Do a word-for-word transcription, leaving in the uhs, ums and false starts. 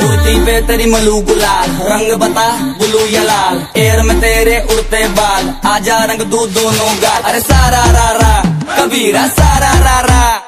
कुर्ती पे तेरी मलू गुलाल, रंग बता ब्लू या लाल, एयर में तेरे उड़ते बाल, आजा रंग दू दोनों गाल। अरे सारा रा रा कबीरा सारा रा रा।